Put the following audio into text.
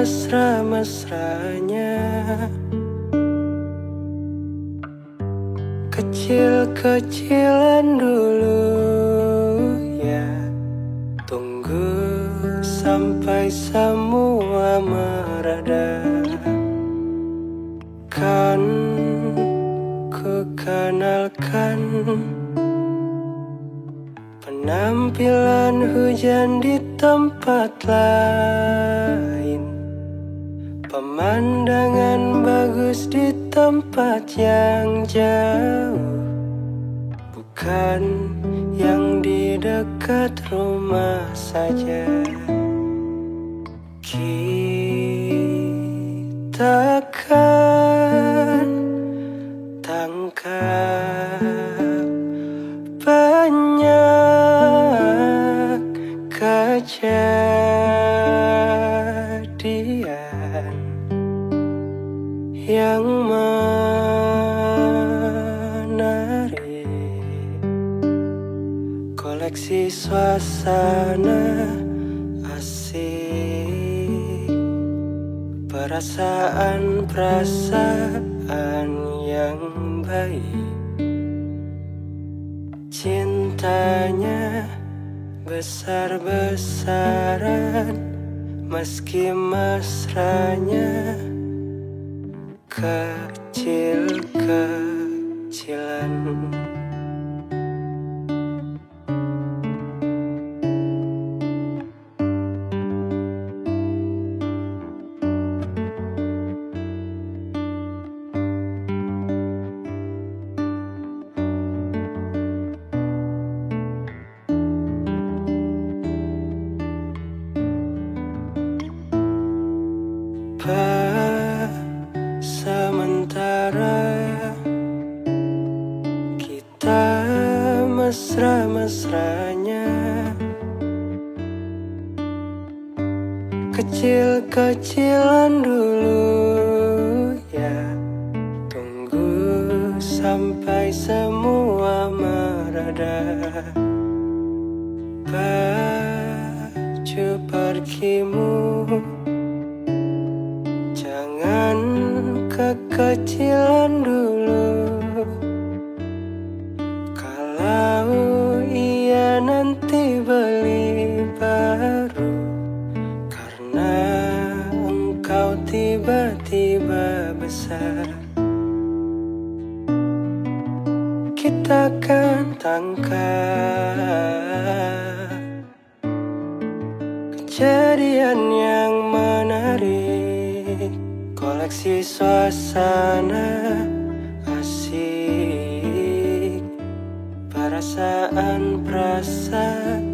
mesra-mesranya, kecil-kecilan dulu ya. Tunggu sampai semua mereda, kan ku kenalkan penampilan hujan di tempat lain, pemandangan bagus di tempat yang jauh, bukan yang di dekat rumah saja. Kita akan tangkap banyak kejadian yang menarik, koleksi suasana asik, perasaan-perasaan yang baik. Cintanya besar-besaran, meski mesranya kecil-kecilan. Sementara kita mesra-mesranya, kecil-kecilan dulu ya. Tunggu sampai semua mereda, baju pergimu jangan kekecilan dulu. Kalau iya nanti beli baru, karena engkau tiba-tiba besar. Kita akan tangkap kejadian yang menarik, koleksi suasana asik, perasaan-perasaan